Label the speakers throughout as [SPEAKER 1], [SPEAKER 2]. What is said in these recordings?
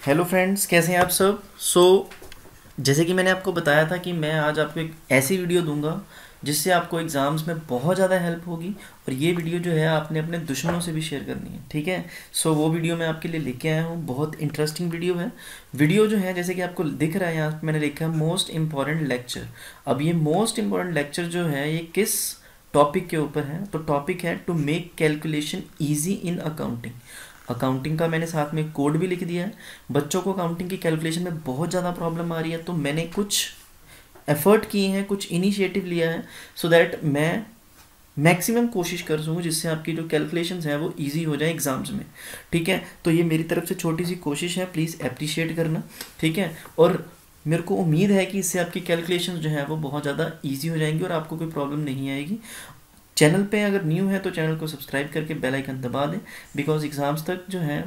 [SPEAKER 1] Hello friends, कैसे हैं आप सब। जैसे कि मैंने आपको बताया था कि मैं आज आपको एक ऐसी वीडियो दूंगा जिससे आपको एग्ज़ाम्स में बहुत ज़्यादा हेल्प होगी। और ये वीडियो जो है आपने अपने दुश्मनों से भी शेयर करनी है, ठीक है। वो वीडियो मैं आपके लिए लेके आया हूँ, बहुत इंटरेस्टिंग वीडियो है। वीडियो जो है जैसे कि आपको दिख रहा है यहाँ पे मैंने लिखा है मोस्ट इम्पॉर्टेंट लेक्चर। अब ये मोस्ट इम्पॉर्टेंट लेक्चर जो है ये किस टॉपिक के ऊपर है, तो टॉपिक है to make calculation easy in accounting. अकाउंटिंग का मैंने साथ में कोड भी लिख दिया है। बच्चों को अकाउंटिंग की कैलकुलेशन में बहुत ज़्यादा प्रॉब्लम आ रही है, तो मैंने कुछ एफर्ट किए हैं, कुछ इनिशिएटिव लिया है सो दैट मैं मैक्सिमम कोशिश कर सकूँ जिससे आपकी जो कैलकुलेशंस हैं वो इजी हो जाए एग्ज़ाम्स में, ठीक है। तो ये मेरी तरफ से छोटी सी कोशिश है, प्लीज़ अप्रिशिएट करना, ठीक है। और मेरे को उम्मीद है कि इससे आपकी कैलकुलेशंस जो है वो बहुत ज़्यादा इजी हो जाएंगी और आपको कोई प्रॉब्लम नहीं आएगी। चैनल पे अगर न्यू है तो चैनल को सब्सक्राइब करके बेल आइकन दबा दें, बिकॉज एग्ज़ाम्स तक जो है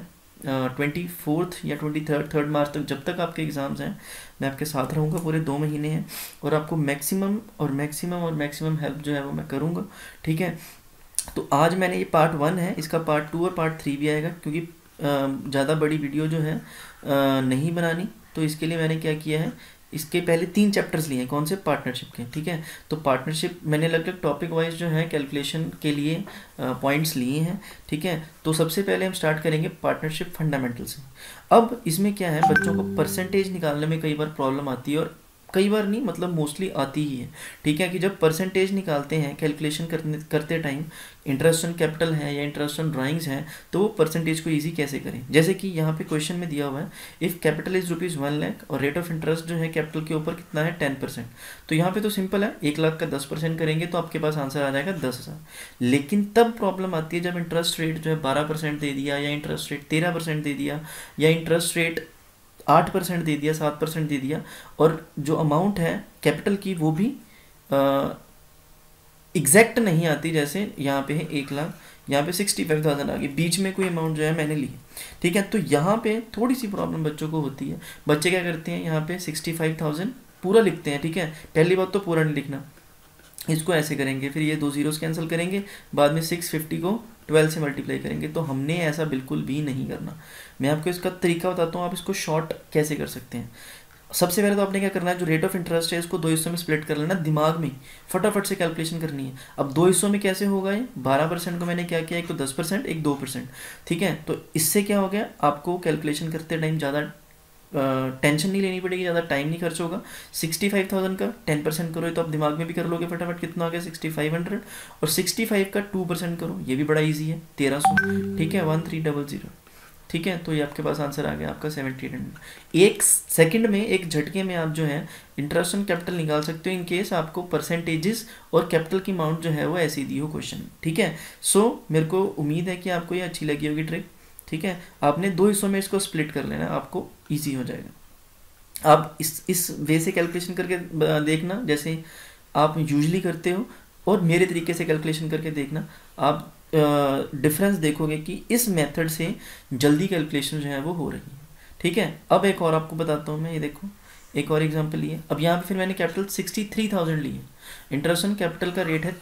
[SPEAKER 1] 24 या 23 मार्च तक, जब तक आपके एग्ज़ाम्स हैं मैं आपके साथ रहूँगा, पूरे 2 महीने हैं और आपको मैक्सिमम हेल्प जो है वो मैं करूँगा, ठीक है। तो आज मैंने ये पार्ट 1 है, इसका पार्ट 2 और पार्ट 3 भी आएगा, क्योंकि ज़्यादा बड़ी वीडियो जो है नहीं बनानी। तो इसके लिए मैंने क्या किया है, इसके पहले 3 चैप्टर्स लिए हैं, कौन से, पार्टनरशिप के, ठीक है। तो पार्टनरशिप मैंने लगभग टॉपिक वाइज जो है कैलकुलेशन के लिए पॉइंट्स लिए हैं, ठीक है। तो सबसे पहले हम स्टार्ट करेंगे पार्टनरशिप फंडामेंटल से। अब इसमें क्या है, बच्चों को परसेंटेज निकालने में कई बार प्रॉब्लम आती है, और कई बार नहीं मतलब मोस्टली आती ही है, ठीक है। कि जब परसेंटेज निकालते हैं कैलकुलेशन करते टाइम, इंटरेस्ट ऑन कैपिटल है या इंटरेस्ट ऑन ड्राइंग्स हैं, तो वो परसेंटेज को इजी कैसे करें। जैसे कि यहाँ पे क्वेश्चन में दिया हुआ है, इफ़ कैपिटल इज ₹1,00,000 और रेट ऑफ इंटरेस्ट जो है कैपिटल के ऊपर कितना है 10%। तो यहाँ पे तो सिंपल है, 1,00,000 का 10% करेंगे तो आपके पास आंसर आ जाएगा 10,000। लेकिन तब प्रॉब्लम आती है जब इंटरेस्ट रेट जो है 12% दे दिया, या इंटरेस्ट रेट 13% दे दिया, या इंटरेस्ट रेट 8% दे दिया, 7% दे दिया, और जो अमाउंट है कैपिटल की वो भी एग्जैक्ट नहीं आती। जैसे यहाँ पे है 1,00,000, यहाँ पे 65,000 आ गई, बीच में कोई अमाउंट जो है मैंने ली, ठीक है। तो यहाँ पे थोड़ी सी प्रॉब्लम बच्चों को होती है। बच्चे क्या करते हैं, यहाँ पे 65,000 पूरा लिखते हैं, ठीक है। पहली बात तो पूरा नहीं लिखना, इसको ऐसे करेंगे, फिर ये 2 ज़ीरोस कैंसिल करेंगे, बाद में 650 को 12 से मल्टीप्लाई करेंगे। तो हमने ऐसा बिल्कुल भी नहीं करना। मैं आपको इसका तरीका बताता हूँ, आप इसको शॉर्ट कैसे कर सकते हैं। सबसे पहले तो आपने क्या करना है, जो रेट ऑफ इंटरेस्ट है इसको 2 हिस्सों में स्प्लिट कर लेना, दिमाग में फटाफट से कैलकुलेशन करनी है। अब 2 हिस्सों में कैसे होगा ये, 12% को मैंने क्या किया, एक तो 10%, एक 2%, ठीक है। तो इससे क्या हो गया, आपको कैलकुलेशन करते टाइम ज़्यादा टेंशन नहीं लेनी पड़ेगी, ज़्यादा टाइम नहीं खर्च होगा। 65,000 का 10% करो, तो आप दिमाग में भी कर लोगे फटाफट, कितना आ गया 6500। और 65 का 2% करो, ये भी बड़ा इजी है, 1300, ठीक है, 1300, ठीक है। तो ये आपके पास आंसर आ गया आपका 1700। एक सेकंड में, एक झटके में आप जो है इंटरेस्ट ऑन कैपिटल निकाल सकते हो, इन केस आपको परसेंटेजेस और कैपिटल की अमाउंट जो है वो ऐसी दी हो क्वेश्चन, ठीक है। मेरे को उम्मीद है कि आपको ये अच्छी लगी होगी ट्रिक, ठीक है। आपने 2 हिस्सों में इसको स्प्लिट कर लेना, आपको ईजी हो जाएगा। आप इस वे से कैलकुलेशन करके देखना जैसे आप यूजली करते हो, और मेरे तरीके से कैलकुलेशन करके देखना, आप डिफरेंस देखोगे कि इस मेथड से जल्दी कैलकुलेशन जो है वो हो रही है, ठीक है। अब एक और आपको बताता हूँ मैं, ये देखो एक और एग्जांपल लिए। अब यहाँ पे फिर मैंने कैपिटल 63,000 ली है, इंटरेस्ट ऑन कैपिटल का रेट है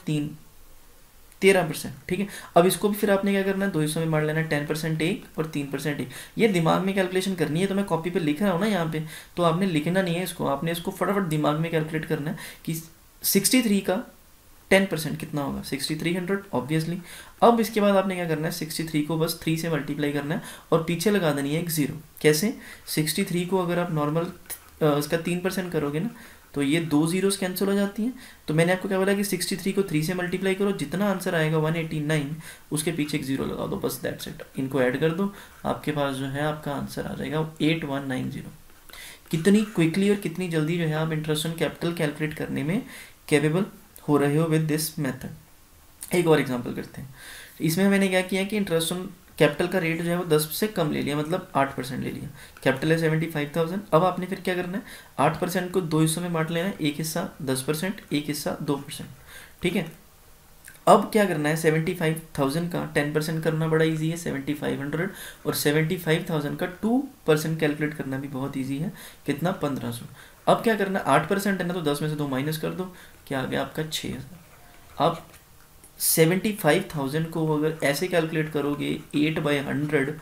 [SPEAKER 1] 13%, ठीक है। अब इसको भी फिर आपने क्या करना है, 2 हिस्सों में बांट लेना, 10% एक और 3% एक। ये दिमाग में कैलकुलेशन करनी है, तो मैं कॉपी पे लिख रहा हूँ ना यहाँ पे, तो आपने लिखना नहीं है इसको, आपने इसको फटाफट दिमाग में कैलकुलेट करना है कि 63 का 10% कितना होगा, 6300 ऑब्वियसली। अब इसके बाद आपने क्या करना है, 63 को बस 3 से मल्टीप्लाई करना है और पीछे लगा देनी है एक 0। कैसे, 63 को अगर आप नॉर्मल उसका 3% करोगे ना, तो ये 2 ज़ीरोस कैंसिल हो जाती हैं। तो मैंने आपको क्या बोला कि 63 को 3 से मल्टीप्लाई करो, जितना आंसर आएगा 189, उसके पीछे एक 0 लगा दो, बस दैट्स इट। इनको ऐड कर दो, आपके पास जो है आपका आंसर आ जाएगा 8190। कितनी क्विकली और कितनी जल्दी जो है आप इंटरेस्ट ऑन कैपिटल कैलकुलेट करने में कैपेबल हो रहे हो विद दिस मेथड। एक और एग्जांपल करते हैं। इसमें मैंने क्या किया कि इंटरेस्ट ऑन कैपिटल का रेट जो है वो 10 से कम ले लिया, मतलब 8% ले लिया। कैपिटल है 75,000। अब आपने फिर क्या करना है, 8% को 2 हिस्सों में बांट लेना है, एक हिस्सा 10%, एक हिस्सा 2%, ठीक है। अब क्या करना है, 75,000 का 10% करना बड़ा इजी है, 7500, और 75,000 का 2% कैलकुलेट करना भी बहुत इजी है, कितना, 1500। अब क्या करना है, 8% है ना, तो 10 में से 2 माइनस कर दो, क्या आ गया आपका 6,000। अब 75,000 को अगर ऐसे कैलकुलेट करोगे 8/100,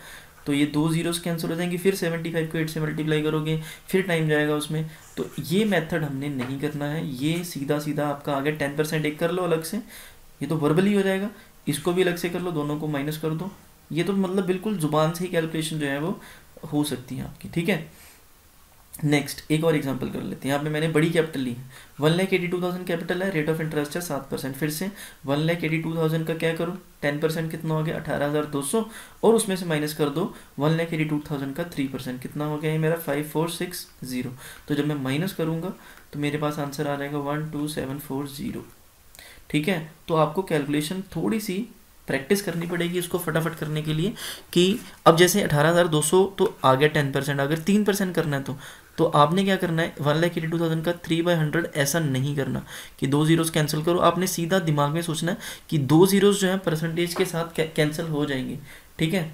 [SPEAKER 1] तो ये 2 जीरोस कैंसिल हो जाएंगे, फिर 75 को 8 से मल्टीप्लाई करोगे, फिर टाइम जाएगा उसमें। तो ये मेथड हमने नहीं करना है, ये सीधा सीधा आपका आ गया 10% एक कर लो अलग से, ये तो वर्बली हो जाएगा, इसको भी अलग से कर लो, दोनों को माइनस कर दो, ये तो मतलब बिल्कुल जुबान से ही कैलकुलेशन जो है वो हो सकती है आपकी, ठीक है। नेक्स्ट एक और एग्जांपल कर लेते हैं। यहाँ पे मैंने बड़ी कैपिटल ली है, 1,82,000 कैपिटल है, रेट ऑफ इंटरेस्ट है 7%। फिर से 1,82,000 का क्या करो 10% कितना हो गया 18,200, और उसमें से माइनस कर दो 1,82,000 का 3%, कितना हो गया ये मेरा 5460। तो जब मैं माइनस करूँगा तो मेरे पास आंसर आ जाएगा 12740, ठीक है। तो आपको कैलकुलेशन थोड़ी सी प्रैक्टिस करनी पड़ेगी इसको फटाफट करने के लिए, कि अब जैसे 18,200 तो आ गया 10%, अगर 3% करना है तो आपने क्या करना है 1,82,000 का 3/100 ऐसा नहीं करना कि 2 जीरोस कैंसिल करो, आपने सीधा दिमाग में सोचना है कि 2 जीरोस जो है परसेंटेज के साथ कैंसिल हो जाएंगे, ठीक है।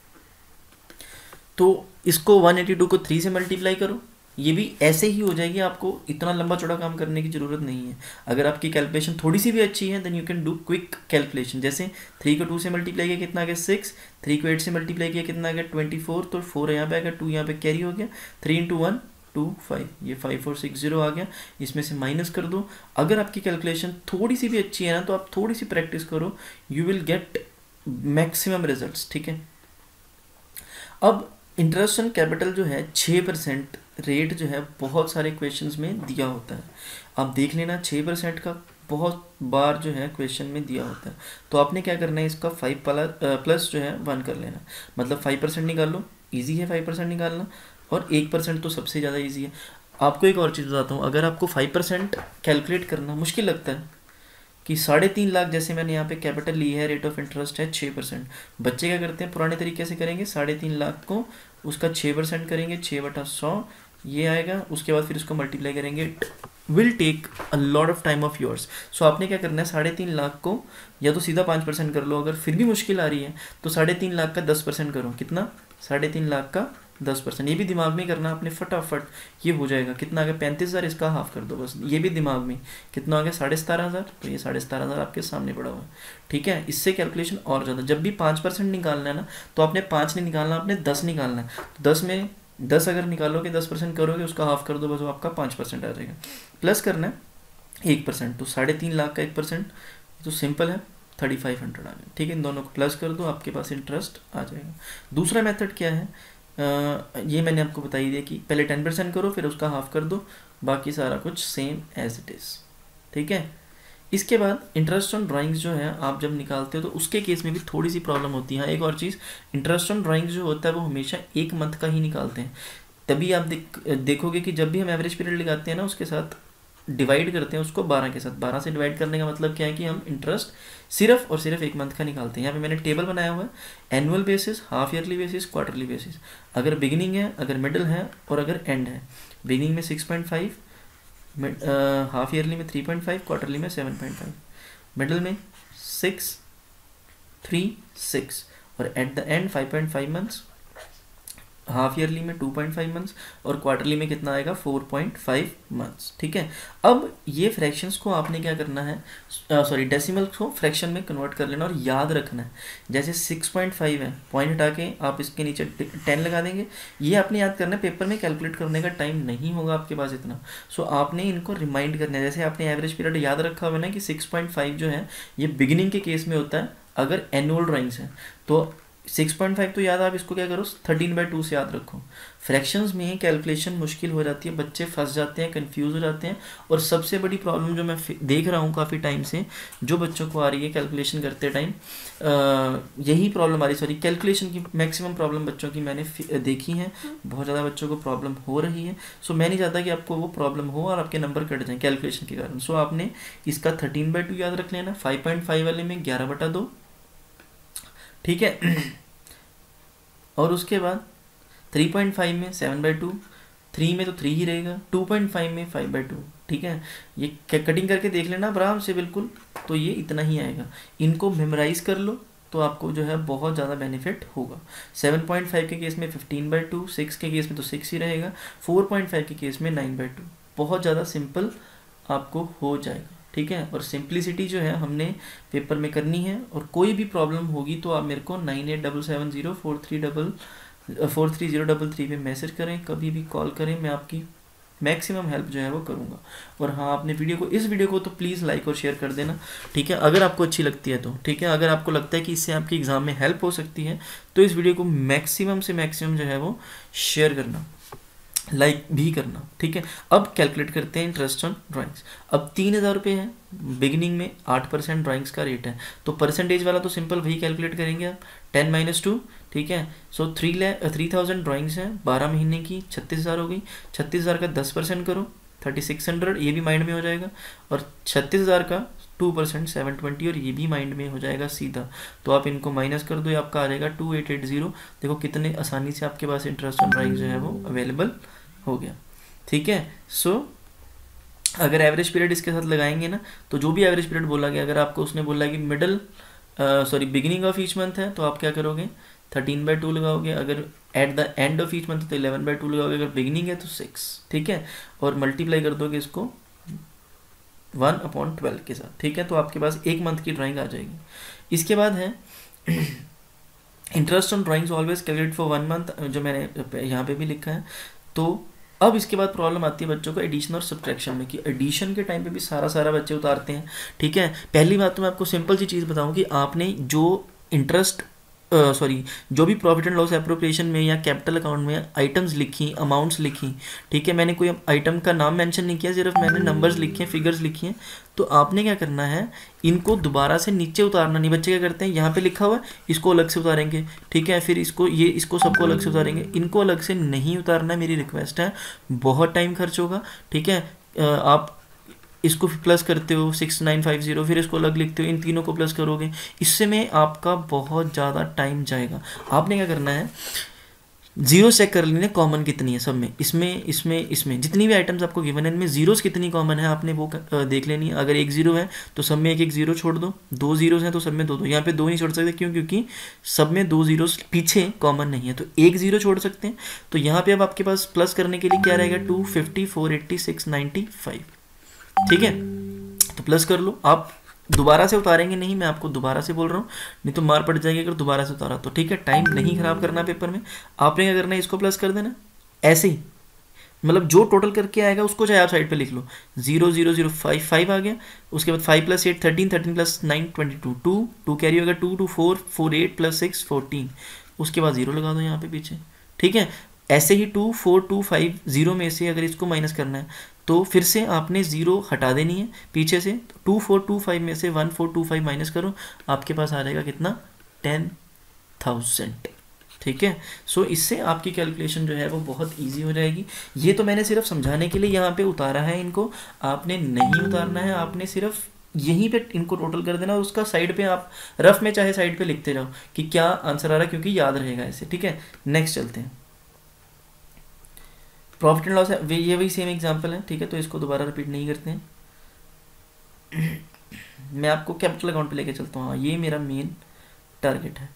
[SPEAKER 1] तो इसको 182 को 3 से मल्टीप्लाई करो, ये भी ऐसे ही हो जाएगी, आपको इतना लंबा चौड़ा काम करने की ज़रूरत नहीं है। अगर आपकी कैलकुलेशन थोड़ी सी भी अच्छी है then you can do quick calculation. जैसे 3 को 2 से मल्टीप्लाई किया कितना आ गया 6, 3 को 8 से मल्टीप्लाई किया कितना आ गया 24, तो 4 यहाँ पे आ गया, 2 यहाँ पे कैरी हो गया, 3 × 1 2 5, ये 5460 आ गया, इसमें से माइनस कर दो। अगर आपकी कैलकुलेशन थोड़ी सी भी अच्छी है ना तो आप थोड़ी सी प्रैक्टिस करो, you will get maximum results, ठीक है। अब इंटरेस्ट ऑन कैपिटल जो है 6% रेट जो है बहुत सारे क्वेश्चंस में दिया होता है, आप देख लेना 6% का बहुत बार जो है क्वेश्चन में दिया होता है। तो आपने क्या करना है इसका 5 प्लस जो है 1 कर लेना, मतलब 5% निकाल लो, ईजी है 5% निकालना, और 1% तो सबसे ज़्यादा ईजी है। आपको एक और चीज़ बताता हूँ, अगर आपको 5% कैलकुलेट करना मुश्किल लगता है कि 3.5 लाख, जैसे मैंने यहाँ पे कैपिटल ली है, रेट ऑफ इंटरेस्ट है 6%, बच्चे क्या करते हैं पुराने तरीके से करेंगे, 3.5 लाख को उसका 6% करेंगे, 6/100 ये आएगा, उसके बाद फिर उसको मल्टीप्लाई करेंगे, it will take a lot of time of yours. So आपने क्या करना है 3.5 लाख को या तो सीधा 5% कर लो, अगर फिर भी मुश्किल आ रही है तो 3.5 लाख का 10% करो, कितना 3.5 लाख का 10%, ये भी दिमाग में करना आपने फटाफट, ये हो जाएगा कितना आ गया 35,000, इसका हाफ कर दो बस, ये भी दिमाग में कितना आ गया 17,500, तो ये 17,500 आपके सामने पड़ा हुआ है, ठीक है। इससे कैलकुलेशन और ज़्यादा, जब भी 5% निकालना है ना तो आपने 5 नहीं निकालना, आपने 10 निकालना है, तो 10 में 10 अगर निकालोगे 10% करोगे उसका हाफ कर दो बस, वो आपका 5% आ जाएगा। प्लस करना है 1%, तो 3.5 लाख का 1% तो सिंपल है 3,500 आ गया, ठीक है। इन दोनों को प्लस कर दो, आपके पास इंटरेस्ट आ जाएगा। दूसरा मेथड क्या है, ये मैंने आपको बता ही दिया कि पहले 10% करो फिर उसका हाफ कर दो, बाकी सारा कुछ सेम एज इट इज़, ठीक है। इसके बाद इंटरेस्ट ऑन ड्राइंग्स जो है आप जब निकालते हो तो उसके केस में भी थोड़ी सी प्रॉब्लम होती है। एक और चीज़, इंटरेस्ट ऑन ड्राइंग्स जो होता है वो हमेशा 1 मंथ का ही निकालते हैं, तभी आप देखोगे कि जब भी हम एवरेज पीरियड लगाते हैं ना उसके साथ डिवाइड करते हैं उसको 12 के साथ, 12 से डिवाइड करने का मतलब क्या है कि हम इंटरेस्ट सिर्फ और सिर्फ 1 मंथ का निकालते हैं। यहाँ पे मैंने टेबल बनाया हुआ है, annual basis, half yearly basis, quarterly basis, अगर बिगिनिंग है, अगर मिडिल है और अगर एंड है। बिगिनिंग में 6.5, हाफ ईयरली में 3.5, क्वार्टरली में 7.5, मिडिल में 6, 3, 6 और at the end 5.5 months, half yearly में 2.5 मंथ्स और क्वार्टरली में कितना आएगा 4.5 मंथ्स, ठीक है। अब ये फ्रैक्शंस को आपने क्या करना है, सॉरी डेसिमल्स को फ्रैक्शन में कन्वर्ट कर लेना और याद रखना है। जैसे 6.5 है, पॉइंट हटा के आप इसके नीचे 10 लगा देंगे, ये आपने याद करना है, पेपर में कैलकुलेट करने का टाइम नहीं होगा आपके पास इतना। सो आपने इनको रिमाइंड करना है, जैसे आपने एवरेज पीरियड याद रखा हुआ है ना कि 6.5 जो है ये बिगिनिंग के केस में होता है अगर एनुअल ड्राइंग्स है, तो 6.5 तो याद, आप इसको क्या करो 13/2 से याद रखो। फ्रैक्शंस में कैलकुलेशन मुश्किल हो जाती है, बच्चे फंस जाते हैं, कंफ्यूज हो जाते हैं, और सबसे बड़ी प्रॉब्लम जो मैं देख रहा हूँ काफ़ी टाइम से जो बच्चों को आ रही है कैलकुलेशन करते टाइम, यही प्रॉब्लम आ रही, सॉरी कैलकुलेशन की मैक्सिमम प्रॉब्लम बच्चों की मैंने देखी है, बहुत ज़्यादा बच्चों को प्रॉब्लम हो रही है। सो मैं नहीं चाहता कि आपको वो प्रॉब्लम हो और आपके नंबर कट जाएँ कैलकुलेशन के कारण। सो आपने इसका 13/2 याद रख लेना, 5.5 वाले में 11/2, ठीक है। और उसके बाद 3.5 में 7/2, 3 में तो 3 ही रहेगा, 2.5 में 5/2, ठीक है। ये कटिंग करके देख लेना आराम से बिल्कुल, तो ये इतना ही आएगा। इनको मेमोराइज कर लो तो आपको जो है बहुत ज़्यादा बेनिफिट होगा। 7.5 के केस में 15/2, 6 के केस में तो 6 ही रहेगा, 4.5 के केस में 9/2, बहुत ज़्यादा सिंपल आपको हो जाएगा, ठीक है। और सिंप्लिसिटी जो है हमने पेपर में करनी है, और कोई भी प्रॉब्लम होगी तो आप मेरे को 9877043033 पे मैसेज करें, कभी भी कॉल करें, मैं आपकी मैक्सिमम हेल्प जो है वो करूँगा। और हाँ, आपने इस वीडियो को तो प्लीज़ लाइक और शेयर कर देना, ठीक है, अगर आपको अच्छी लगती है तो, ठीक है। अगर आपको लगता है कि इससे आपकी एग्ज़ाम में हेल्प हो सकती है तो इस वीडियो को मैक्सिमम से मैक्सिमम जो है वो शेयर करना, लाइक भी करना, ठीक है। अब कैलकुलेट करते हैं इंटरेस्ट ऑन ड्राइंग्स। अब 3000 रुपये है, बिगिनिंग में 8% ड्राइंग्स का रेट है, तो परसेंटेज वाला तो सिंपल वही कैलकुलेट करेंगे आप, 10 - 2, ठीक है। सो 3000 ड्राइंग्स हैं, 12 महीने की 36,000 हो गई। 36,000 का 10% करो 3600, ये भी माइंड में हो जाएगा, और 36,000 का 2% 720, और ये भी माइंड में हो जाएगा सीधा। तो आप इनको माइनस कर दो, ये आपका आ जाएगा 2880। देखो कितने आसानी से आपके पास इंटरेस्ट ऑन ड्राइंग जो है वो अवेलेबल हो गया, ठीक है। सो अगर एवरेज पीरियड इसके साथ लगाएंगे ना, तो जो भी एवरेज पीरियड बोला गया, अगर आपको उसने बोला कि बिगिनिंग ऑफ ईच मंथ है, तो आप क्या करोगे 13/2 लगाओगे। अगर at the end of each month तो 11/2 लगाओगे। अगर बिगिनिंग है तो 6, ठीक है, और मल्टीप्लाई कर दोगे इसको 1/12 के साथ, ठीक है। तो आपके पास एक मंथ की ड्राइंग आ जाएगी। इसके बाद है interest on drawings always calculate for 1 month, जो मैंने यहाँ पे भी लिखा है। तो अब इसके बाद प्रॉब्लम आती है बच्चों को एडिशन और सब्ट्रैक्शन में, कि एडिशन के टाइम पे भी सारा बच्चे उतारते हैं, ठीक है। पहली बात तो मैं आपको सिंपल सी चीज़ बताऊं कि आपने जो जो भी प्रॉफिट एंड लॉस एप्रोप्रिएशन में या कैपिटल अकाउंट में आइटम्स लिखी, अमाउंट्स लिखी, ठीक है, मैंने कोई आइटम का नाम मेंशन नहीं किया, सिर्फ मैंने नंबर्स लिखे हैं, फिगर्स लिखी हैं। तो आपने क्या करना है, इनको दोबारा से नीचे उतारना नहीं। बच्चे क्या करते हैं, यहाँ पे लिखा हुआ है इसको अलग से उतारेंगे, ठीक है, फिर इसको सबको अलग से उतारेंगे। इनको अलग से नहीं उतारना, मेरी रिक्वेस्ट है, बहुत टाइम खर्च होगा, ठीक है। आप इसको प्लस करते हो 6950, फिर इसको अलग लिखते हो, इन तीनों को प्लस करोगे, इससे में आपका बहुत ज़्यादा टाइम जाएगा। आपने क्या करना है, जीरो चेक कर लेना कॉमन कितनी है सब में, इसमें जितनी भी आइटम्स आपको गिवन है इनमें जीरोस कितनी कॉमन है आपने वो देख लेनी है। अगर एक जीरो है तो सब में एक जीरो छोड़ दो, 2 जीरोस हैं तो सब में 2 यहाँ पे 2 नहीं छोड़ सकते, क्यों, क्योंकि सब में 2 जीरोस पीछे कॉमन नहीं है, तो एक जीरो छोड़ सकते हैं। तो यहाँ पे अब आपके पास प्लस करने के लिए क्या रहेगा, 250, 480, 695, ठीक है। तो प्लस कर लो। आप दोबारा से उतारेंगे नहीं, मैं आपको दोबारा से बोल रहा हूँ, नहीं तो मार पड़ जाएगी अगर दोबारा से उतारा तो, ठीक है। टाइम नहीं खराब करना पेपर में। आपने क्या करना है, इसको प्लस कर देना ऐसे ही, मतलब जो टोटल करके आएगा उसको चाहे आप साइड पे लिख लो, 00055 आ गया। उसके बाद 5 + 8 13, 13 + 9 22, 2 कैरी होगा, 2 2 4 4 8 + 6 14, उसके बाद 0 लगा दो यहाँ पे पीछे, ठीक है। ऐसे ही 2425 में से अगर इसको माइनस करना है तो फिर से आपने 0 हटा देनी है पीछे से, 2425 में से 1425 माइनस करो, आपके पास आ जाएगा कितना, 10,000, ठीक है। सो इससे आपकी कैलकुलेशन जो है वो बहुत इजी हो जाएगी। ये तो मैंने सिर्फ समझाने के लिए यहाँ पे उतारा है, इनको आपने नहीं उतारना है, आपने सिर्फ यहीं पे इनको टोटल कर देना, और उसका साइड पे आप रफ में चाहे साइड पे लिखते जाओ कि क्या आंसर आ रहा है, क्योंकि याद रहेगा ऐसे, ठीक है। नेक्स्ट चलते हैं, प्रॉफिट एंड लॉस है, ये वही सेम एग्जांपल है, ठीक है। तो इसको दोबारा रिपीट नहीं करते हैं। मैं आपको कैपिटल अकाउंट पे लेके चलता हूँ, हाँ ये मेरा मेन टारगेट है।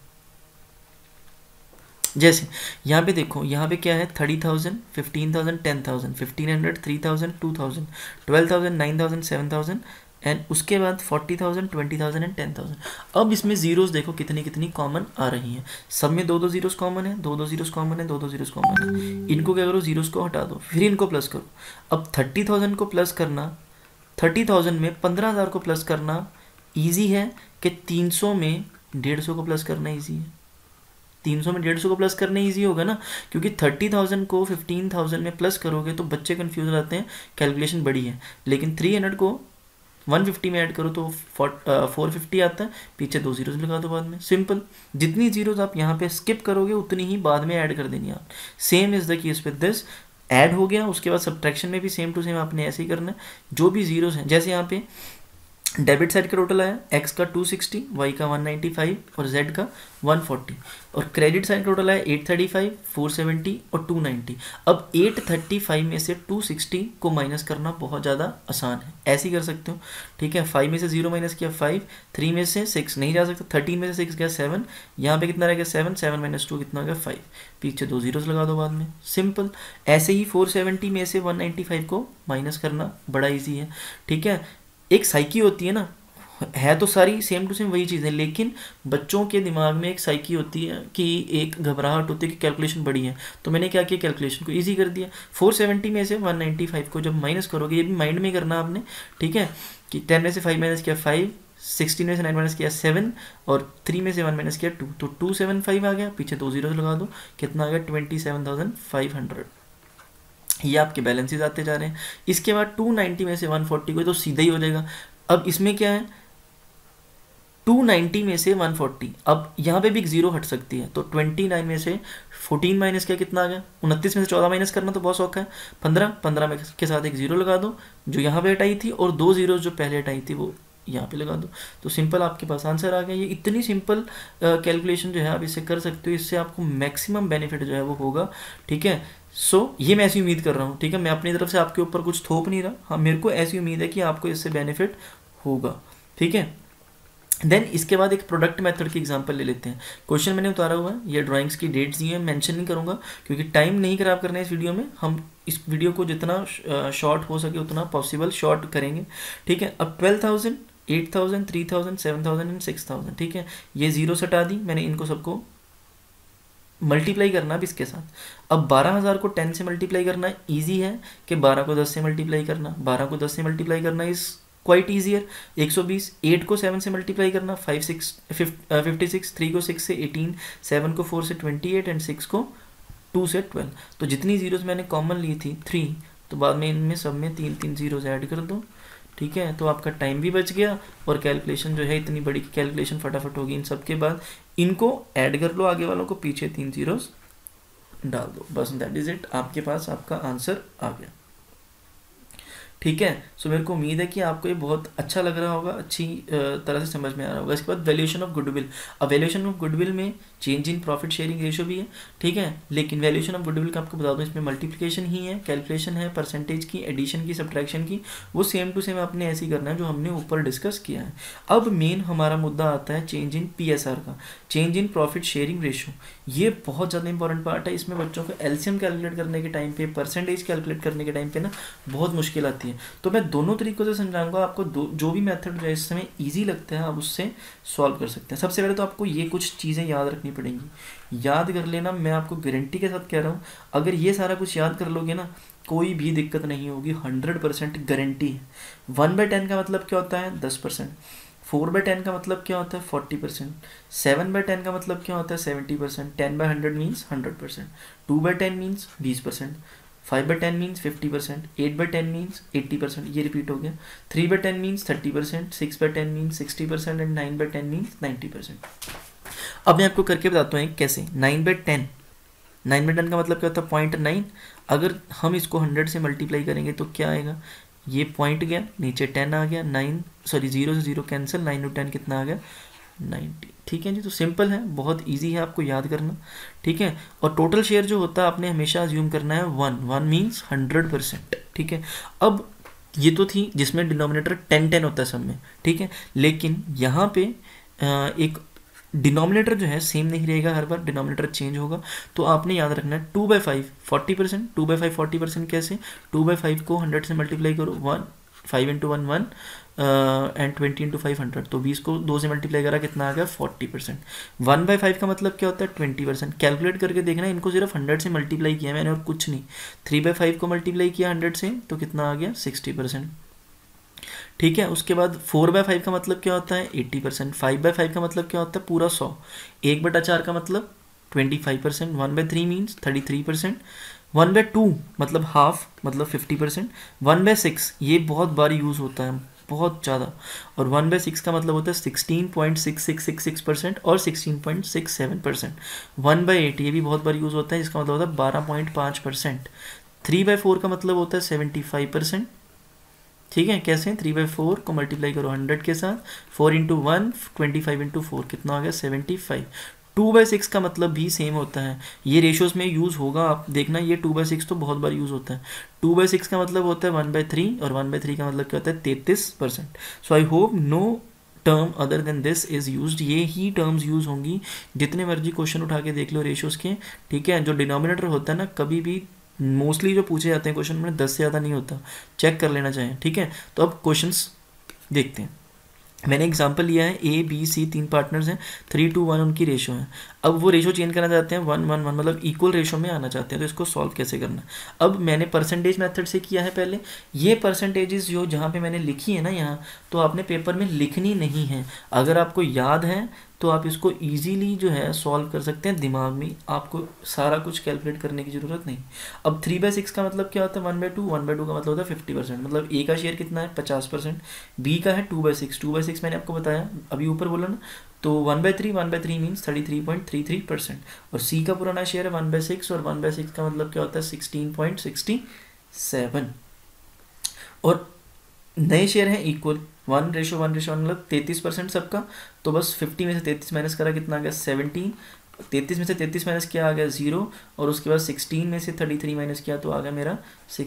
[SPEAKER 1] जैसे यहाँ पे देखो, यहाँ पे क्या है, 30,000, 15,000, 10,000, 1,500, 3,000, 2,000, 12,000, 9,000, 7,000, एंड उसके बाद 40,000, 20,000 एंड 10,000। अब इसमें जीरोस देखो कितनी कितनी कॉमन आ रही हैं, सब में 2 2 जीरोस कॉमन है, 2 2 जीरोस कॉमन है, 2 2 जीरोस कॉमन है। इनको क्या करो, जीरोस को हटा दो, फिर इनको प्लस करो। अब 30,000 को प्लस करना, 30,000 में 15,000 को प्लस करना ईजी है, कि 300 में 150 को प्लस करना ईजी है। 300 में 150 को प्लस करना ईजी होगा ना, क्योंकि 30,000 को 15,000 में प्लस करोगे तो बच्चे कंफ्यूज हो जाते हैं, कैलकुलेशन बड़ी है। लेकिन 300 को 150 में ऐड करो तो 450 आता है, पीछे 2 जीरोस लगा दो बाद में, सिंपल। जितनी जीरोस आप यहाँ पे स्किप करोगे उतनी ही बाद में ऐड कर देनी आप। Same is the case with this, add हो गया, उसके बाद सब्ट्रैक्शन में भी सेम टू सेम आपने ऐसे ही करना है। जो भी जीरोस हैं, जैसे यहाँ पे डेबिट साइड का टोटल आया, एक्स का 260, वाई का 195 और जेड का 140, और क्रेडिट साइड का टोटल आया 835, 470 और 290। अब 835 में से 260 को माइनस करना बहुत ज़्यादा आसान है, ऐसे ही कर सकते हो, ठीक है। 5 में से 0 माइनस किया 5, 3 में से 6 नहीं जा सकता, 13 में से 6 गया 7, यहाँ पे कितना रहेगा 7, 7 - 2 कितना हो गया 5, पीछे 2 जीरोस लगा दो बाद में, सिंपल। ऐसे ही 470 में से 195 को माइनस करना बड़ा ईजी है, ठीक है। एक साइकी होती है ना, है तो सारी सेम टू सेम वही चीज़ें, लेकिन बच्चों के दिमाग में एक साइकी होती है कि एक घबराहट होती है कि कैलकुलेशन बड़ी है। तो मैंने क्या किया, कैलकुलेशन को इजी कर दिया। 470 में से 195 को जब माइनस करोगे, ये भी माइंड में करना आपने, ठीक है, कि 10 में से 5 माइनस किया 5, 16 में से 9 माइनस किया 7, और 3 में से 1 माइनस किया 2, तो 275 आ गया, पीछे 2 जीरो लगा दो, कितना आ गया 27,500। ये आपके बैलेंसेज आते जा रहे हैं। इसके बाद 290 में से 140 को तो सीधा ही हो जाएगा। अब इसमें क्या है, 290 में से 140, अब यहाँ पे भी एक जीरो हट सकती है, तो 29 में से 14 माइनस किया, कितना आ गया 29 में से 14 माइनस करना तो बहुत सौखा है, 15 में के साथ एक जीरो लगा दो जो यहाँ पे हटाई थी, और 2 जीरो जो पहले हटाई थी वो यहाँ पे लगा दो, तो सिंपल आपके पास आंसर आ गया। ये इतनी सिंपल कैलकुलेशन जो है आप इससे कर सकते हो, इससे आपको मैक्सिमम बेनिफिट जो है वो होगा, ठीक है। सो ये मैं ऐसी उम्मीद कर रहा हूँ, ठीक है, मैं अपनी तरफ से आपके ऊपर कुछ थोप नहीं रहा, हाँ मेरे को ऐसी उम्मीद है कि आपको इससे बेनिफिट होगा, ठीक है। देन इसके बाद एक प्रोडक्ट मेथड की एग्जांपल ले लेते हैं। क्वेश्चन मैंने उतारा हुआ है, ये ड्राइंग्स की डेट्स दी हैं, मेंशन नहीं करूँगा क्योंकि टाइम नहीं खराब करना है इस वीडियो में, हम इस वीडियो को जितना शॉर्ट हो सके उतना पॉसिबल शॉर्ट करेंगे, ठीक है। अब 12,000, 8,000, 3,000, 7,000 एंड 6,000, ठीक है, ये जीरो हटा दी मैंने, इनको सबको मल्टीप्लाई करना अब इसके साथ। अब 12,000 को 10 से मल्टीप्लाई करना ईजी है कि 12 को 10 से मल्टीप्लाई करना, 12 को 10 से मल्टीप्लाई करना इज़ क्वाइट ईजियर। 120, 8 को 7 से मल्टीप्लाई करना, 56, 3 को 6 से 18, 7 को 4 से 28 एंड 6 को 2 से 12। तो जितनी जीरोस मैंने कॉमन ली थी 3, तो बाद में इनमें सब में 3 जीरोस ऐड कर दो, ठीक है, तो आपका टाइम भी बच गया और कैलकुलेशन जो है इतनी बड़ी कैलकुलेशन फटाफट होगी। इन सब के बाद इनको ऐड कर लो, आगे वालों को पीछे 3 जीरोस डाल दो, बस दैट इज इट, आपके पास आपका आंसर आ गया, ठीक है। सो मेरे को उम्मीद है कि आपको ये बहुत अच्छा लग रहा होगा, अच्छी तरह से समझ में आ रहा होगा। इसके बाद वैल्यूएशन ऑफ गुडविल। अब वैल्यूएशन ऑफ गुडविल में change in profit sharing ratio भी है, ठीक है, लेकिन वैल्यूएशन ऑफ गुडविल का आपको बता दूं इसमें मल्टीप्लिकेशन ही है, कैलकुलेशन है, परसेंटेज की, एडिशन की, सब्ट्रैक्शन की, वो सेम टू सेम आपने ऐसे ही करना है जो हमने ऊपर डिस्कस किया है। अब मेन हमारा मुद्दा आता है चेंज इन PSR का, change in profit sharing ratio. ये बहुत ज़्यादा इंपॉर्टेंट पार्ट है, इसमें बच्चों को एलसीएम कैलकुलेट करने के टाइम पे, परसेंटेज कैलकुलेट करने के टाइम पे ना बहुत मुश्किल आती है। तो मैं दोनों तरीकों से समझाऊंगा आपको, जो भी मेथड जो है इस समय ईजी लगता है आप उससे सॉल्व कर सकते हैं। सबसे पहले तो आपको ये कुछ चीज़ें याद रखनी पड़ेंगी, याद कर लेना, मैं आपको गारंटी के साथ कह रहा हूँ, अगर ये सारा कुछ याद कर लोगे ना कोई भी दिक्कत नहीं होगी, 100% गारंटी है। 1/10 का मतलब क्या होता है 10%, 4/10 का मतलब क्या होता है 40%, 7/10 का मतलब क्या होता है 70%, 10/100 मीन्स 100%, 2/10 मीन्स 20%, 5/10 मीन्स 50%, 8/10 मीन्स 80%, ये रिपीट हो गया, 3/10 मीन्स 30%, 6/10 मीन्स 60% एंड 9/10 मीन्स 90%। अब मैं आपको करके बताता हूँ कैसे। 9/10, 9/10 का मतलब क्या होता है 0.9, अगर हम इसको 100 से मल्टीप्लाई करेंगे तो क्या आएगा, ये पॉइंट गया नीचे 10 आ गया, 0 से 0 कैंसिल, 9 to 10 कितना आ गया 90, ठीक है जी। तो सिंपल है, बहुत इजी है आपको याद करना, ठीक है। और टोटल शेयर जो होता है आपने हमेशा अज्यूम करना है 1 मीन्स 100%, ठीक है। अब ये तो थी जिसमें डिनोमिनेटर 10 होता है सब में, ठीक है, लेकिन यहाँ पे एक डिनोमिनेटर जो है सेम नहीं रहेगा, हर बार डिनोमिनेटर चेंज होगा। तो आपने याद रखना है 2/5 40%, 2/5 40% कैसे, 2/5 को 100 से मल्टीप्लाई करो, 5 × 1 1 एंड 20 × 5 100, तो 20 को 2 से मल्टीप्लाई करा कितना आ गया 40%। 1/5 का मतलब क्या होता है 20%, कैलकुलेट करके देखना, इनको सिर्फ 100 से मल्टीप्लाई किया मैंने और कुछ नहीं। 3/5 को मल्टीप्लाई किया 100 से तो कितना आ गया 60%, ठीक है। उसके बाद 4/5 का मतलब क्या होता है 80%, 5/5 का मतलब क्या होता है पूरा 100, 1/4 का मतलब 25%, 1/3 मीन्स 33%, 1/2 मतलब हाफ मतलब 50%, 1/6 ये बहुत बार यूज़ होता है बहुत ज़्यादा, और 1/6 का मतलब होता है 16.6666% और 16.67%, 1/8 ये भी बहुत बार यूज़ होता है, इसका मतलब होता है 12.5%, 3/4 का मतलब होता है 75%, ठीक है। कैसे 3/4 को मल्टीप्लाई करो 100 के साथ, 4 × 1 25 × 4 कितना आ गया 75। 2/6 का मतलब भी सेम होता है, ये रेशियोज में यूज़ होगा, आप देखना, ये 2/6 तो बहुत बार यूज़ होता है। 2/6 का मतलब होता है 1/3 और 1/3 का मतलब क्या होता है 33%। So I hope no term other than this is used, ये ही टर्म्स यूज़ होंगी, जितने मर्जी क्वेश्चन उठा के देख लो रेशियोज के, ठीक है। जो डिनोमिनेटर होता है ना कभी भी मोस्टली जो पूछे जाते हैं क्वेश्चन में 10 से ज़्यादा नहीं होता, चेक कर लेना चाहिए, ठीक है। तो अब क्वेश्चंस देखते हैं। मैंने एग्जांपल लिया है ए बी सी 3 पार्टनर्स हैं, 3:1 उनकी रेशो है। अब वो रेशो चेंज करना चाहते हैं 1:1 मतलब इक्वल रेशो में आना चाहते हैं, तो इसको सॉल्व कैसे करना है। अब मैंने परसेंटेज मेथड से किया है पहले। ये परसेंटेजेस जो जहाँ पे मैंने लिखी है ना यहाँ, तो आपने पेपर में लिखनी नहीं है। अगर आपको याद है तो आप इसको ईजीली जो है सॉल्व कर सकते हैं दिमाग में, आपको सारा कुछ कैलकुलेट करने की ज़रूरत नहीं। अब 3/6 का मतलब क्या होता है 1/2, 1/2 का मतलब होता है 50%, मतलब ए का शेयर कितना है 50%, बी का है 2/6, 2/6 मैंने आपको बताया अभी ऊपर बोला ना, तो 1/3, 1/3 मीन्स 33.33%, और सी का पुराना शेयर है 1/6, और 1/6 का मतलब क्या होता है 16.67, और नए शेयर हैं इक्वल 1:1 मतलब 33% सबका, तो बस 50 में से 33 माइनस करा कितना आ गया 17, 33 में से 33 माइनस किया आ गया 0, और उसके बाद 16 में से 33 माइनस किया तो आ गया मेरा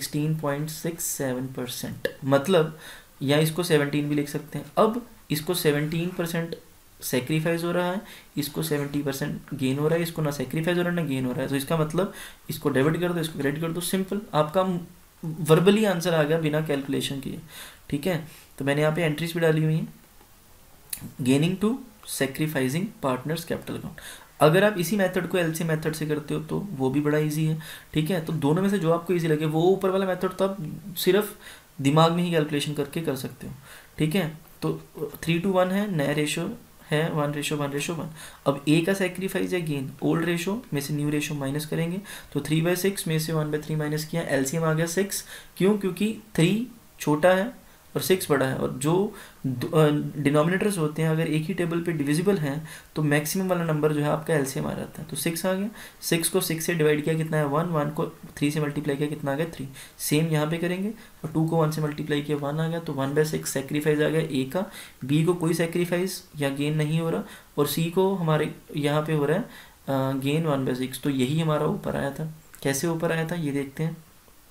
[SPEAKER 1] 16.67%, मतलब या इसको 17 भी लिख सकते हैं। अब इसको 17% सेक्रीफाइस हो रहा है, इसको 70% गेन हो रहा है, इसको ना सेक्रीफाइस हो रहा है ना गेन हो रहा है, तो इसका मतलब इसको डेबिट कर दो, इसको क्रेडिट कर दो, सिंपल आपका वर्बली आंसर आ गया बिना कैलकुलेशन किए। ठीक है, तो मैंने यहाँ पे एंट्रीज भी डाली हुई हैं, gaining to sacrificing partners capital account. अगर आप इसी मेथड को एलसीएम मेथड से करते हो तो वो भी बड़ा इजी है। ठीक है, तो दोनों में से जो आपको इजी लगे, वो ऊपर वाला मेथड तो आप सिर्फ दिमाग में ही कैलकुलेशन करके कर सकते हो। ठीक है, तो 3:1 है, नया रेशो है 1:1:1। अब ए का सेक्रीफाइस है गेन, ओल्ड रेशो में से न्यू रेशो माइनस करेंगे, तो 3/6 में से 1/3 माइनस किया, एलसीएम आ गया 6। क्यों? क्योंकि 3 छोटा है और 6 बड़ा है, और जो डिनोमिनेटर्स होते हैं अगर एक ही टेबल पे डिविजिबल हैं तो मैक्सिमम वाला नंबर जो है आपका एलसीएम आ जाता है, तो 6 आ गया। 6 को 6 से डिवाइड किया कितना है 1, 1 को 3 से मल्टीप्लाई किया कितना आ गया 3, सेम यहाँ पे करेंगे, और 2 को 1 से मल्टीप्लाई किया 1 आ गया, तो 1/6 सेक्रीफाइस आ गया ए का, बी को कोई सेक्रीफाइस या गेन नहीं हो रहा, और सी को हमारे यहाँ पे हो रहा है गेन 1/6, तो यही हमारा ऊपर आया था। कैसे ऊपर आया था ये देखते हैं।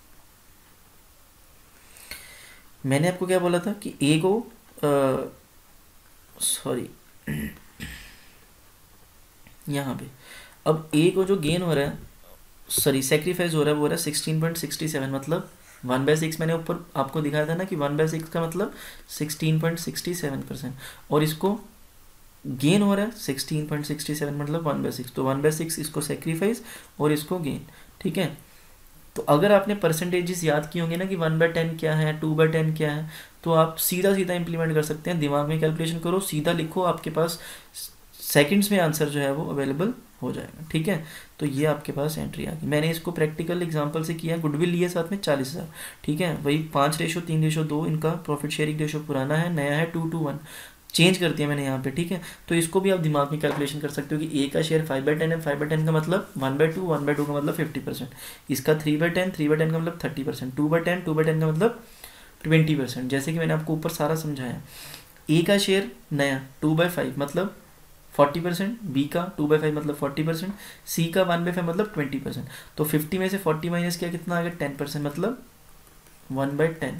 [SPEAKER 1] मैंने आपको क्या बोला था कि ए को सॉरी यहाँ पे अब ए को जो गेन हो रहा है सॉरी सेक्रीफाइस हो रहा है वो हो रहा है 16.67, मतलब 1/6 मैंने ऊपर आपको दिखाया था ना कि 1/6 का मतलब 16.67%, और इसको गेन हो रहा है 16.67 मतलब 1/6, तो 1/6 इसको सेक्रीफाइस और इसको गेन। ठीक है, तो अगर आपने परसेंटेजेस याद किए होंगे ना कि 1/10 क्या है 2/10 क्या है, तो आप सीधा सीधा इंप्लीमेंट कर सकते हैं, दिमाग में कैलकुलेशन करो, सीधा लिखो, आपके पास सेकंड्स में आंसर जो है वो अवेलेबल हो जाएगा। ठीक है, तो ये आपके पास एंट्री आ गई। मैंने इसको प्रैक्टिकल एग्जांपल से किया, गुडविल लिए साथ में 40,000। ठीक है, वही 5:3:2 इनका प्रॉफिट शेयरिंग रेशो पुराना है, नया है 2:1, चेंज कर दिया मैंने यहाँ पे। ठीक है, तो इसको भी आप दिमाग में कैलकुलेशन कर सकते हो कि ए का शेयर 5/10 है, 5/10 का मतलब 1/2, 1/2 का मतलब 50%, इसका 3/10, 3/10 का मतलब 30%, 2/10, 2/10 का मतलब 20%, जैसे कि मैंने आपको ऊपर सारा समझाया। ए का शेयर नया 2/5 मतलब 40%, बी का 2/5 मतलब 40%, सी का 1/5 मतलब 20%, तो 50 में से 40 माइनस किया कितना आ गया 10% मतलब 1/10,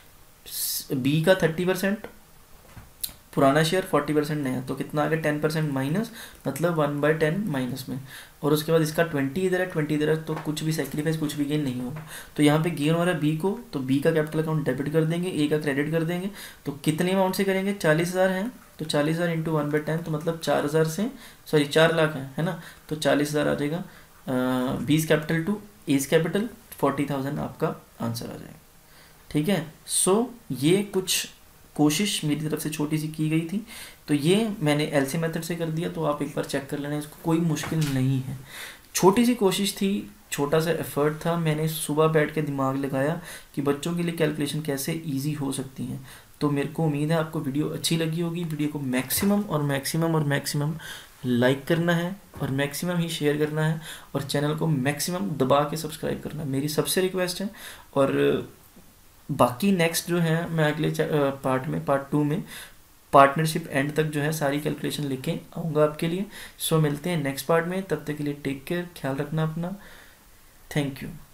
[SPEAKER 1] बी का 30% पुराना शेयर 40% नया, तो कितना आ गया 10% माइनस मतलब 1/10 माइनस में, और उसके बाद इसका 20 इधर है 20 इधर है, तो कुछ भी सेक्रीफाइस कुछ भी गेन नहीं होगा। तो यहाँ पे गेन हो रहा है बी को, तो बी का कैपिटल अकाउंट डेबिट कर देंगे, ए का क्रेडिट कर देंगे, तो कितने अमाउंट से करेंगे 40,000 है, तो 40,000 इंटू 1/10 तो मतलब 4,000 से सॉरी 4 लाख है ना, तो 40,000 आ जाएगा। बीज कैपिटल टू एज कैपिटल 40,000 आपका आंसर आ जाएगा। ठीक है, सो ये कुछ कोशिश मेरी तरफ से छोटी सी की गई थी, तो ये मैंने एलसी मेथड से कर दिया, तो आप एक बार चेक कर लेना, इसको कोई मुश्किल नहीं है, छोटी सी कोशिश थी, छोटा सा एफर्ट था, मैंने सुबह बैठ के दिमाग लगाया कि बच्चों के लिए कैलकुलेशन कैसे इजी हो सकती हैं। तो मेरे को उम्मीद है आपको वीडियो अच्छी लगी होगी। वीडियो को मैक्सिमम और मैक्सिमम और मैक्सिमम लाइक करना है और मैक्सिमम ही शेयर करना है, और चैनल को मैक्सिमम दबा के सब्सक्राइब करना है, मेरी सबसे रिक्वेस्ट है। और बाकी नेक्स्ट जो है मैं अगले पार्ट में पार्ट 2 में पार्टनरशिप एंड तक जो है सारी कैलकुलेशन लेके आऊँगा आपके लिए। सो मिलते हैं नेक्स्ट पार्ट में, तब तक के लिए टेक केयर, ख्याल रखना अपना, थैंक यू।